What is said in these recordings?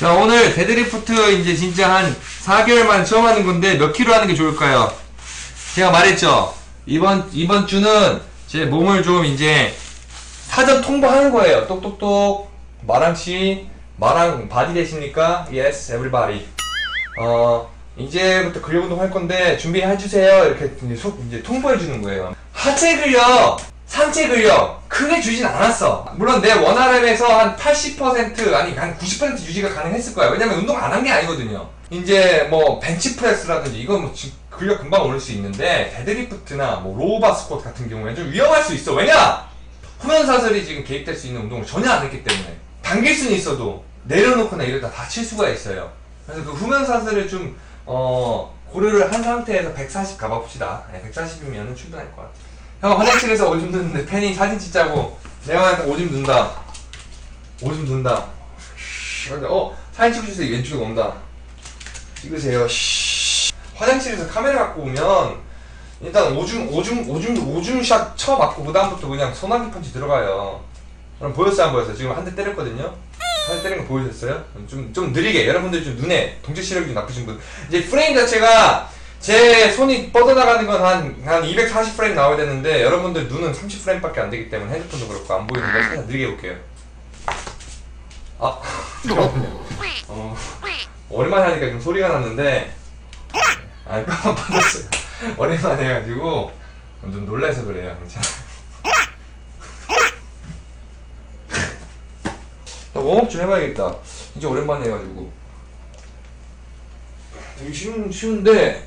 자, 오늘 데드리프트 이제 진짜 한 4개월 만에 처음 하는 건데 몇 킬로 하는 게 좋을까요? 제가 말했죠. 이번 주는 제 몸을 좀 이제 사전 통보하는 거예요. 똑똑똑. 마랑씨, 마랑 바디 되십니까? Yes, everybody. 이제부터 근력 운동 할 건데 준비해주세요. 이렇게 이제 통보해주는 거예요. 하체 근력, 상체 근력 크게 주진 않았어. 물론 내 원RM에서 한 80% 아니 한 90% 유지가 가능했을 거야. 왜냐면 운동 안 한 게 아니거든요. 이제 뭐 벤치프레스라든지 이건 뭐 근력 금방 올릴 수 있는데 데드리프트나 뭐 로우바 스쿼트 같은 경우에는 좀 위험할 수 있어. 왜냐? 후면사슬이 지금 개입될 수 있는 운동을 전혀 안 했기 때문에 당길 수는 있어도 내려놓거나 이러다 다칠 수가 있어요. 그래서 그 후면사슬을 좀 고려를 한 상태에서 140 가봐봅시다. 140이면 충분할 것 같아. 형 화장실에서 오줌 누는데 팬이 사진 찍자고 내가 오줌 눈다. 오줌 눈다. 근데 사진 찍어주세요. 왼쪽에 온다. 찍으세요. 화장실에서 카메라 갖고 오면 일단 오줌샷 쳐맞고 그 다음부터 그냥 소나기 펀치 들어가요. 그럼 보였어요 안 보였어요? 지금 한 대 때렸거든요. 한 대 때린 거 보이셨어요? 좀 느리게 여러분들이 좀 눈에 동체 시력이 좀 나쁘신 분 이제 프레임 자체가 제 손이 뻗어나가는 건 한 240 프레임 나와야 되는데 여러분들 눈은 30 프레임밖에 안 되기 때문에 핸드폰도 그렇고 안 보이는데 살짝 느리게 해볼게요. 잠깐만요. 오랜만에 하니까 좀 소리가 났는데 깜빡 받았어요. 오랜만에 해가지고 좀 놀라서 그래요. 괜찮아요. 웜업 좀 해봐야겠다. 진짜 오랜만에 해가지고 되게 쉬운데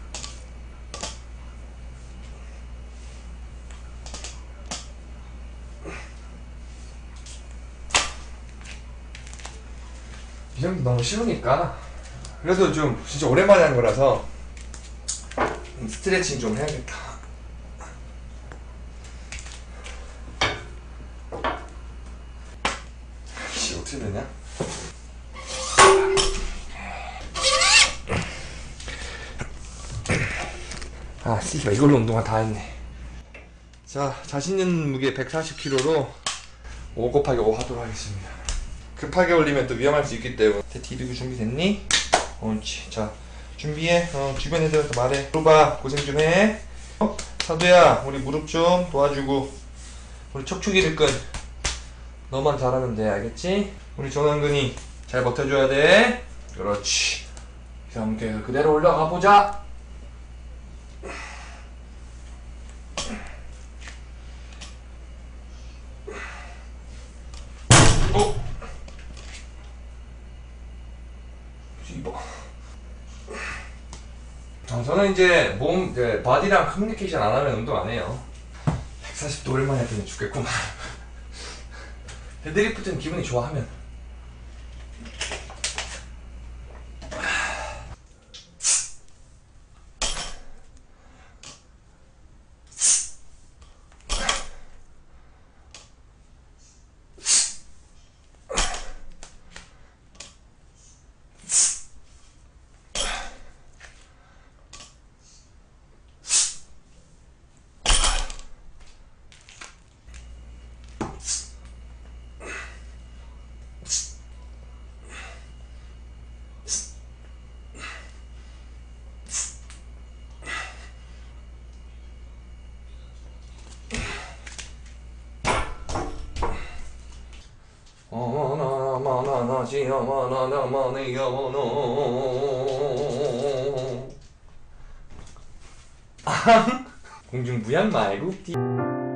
이 정도 너무 쉬우니까 그래도 좀 진짜 오랜만에 하는 거라서 스트레칭 좀 해야겠다. 어떻게 되냐? 씨발 이걸로 운동화 다 했네. 자, 자신 있는 무게 140kg로 5 곱하기 5 하도록 하겠습니다. 급하게 올리면 또 위험할 수 있기 때문에. 디비고 준비됐니? 옳지. 자, 준비해. 주변 애들한테 말해. 루바 고생 좀 해. 사도야, 우리 무릎 좀 도와주고 우리 척추기 끈 너만 잘하면 돼. 알겠지? 우리 조남근이 잘 버텨줘야 돼. 그렇지. 이 상태에서 그대로 올라가 보자. 저는 이제 바디랑 커뮤니케이션 안 하면 운동 안 해요. 140도 오랜만에 했더니 죽겠구만. 데드리프트는 기분이 좋아하면. 공중부양 말고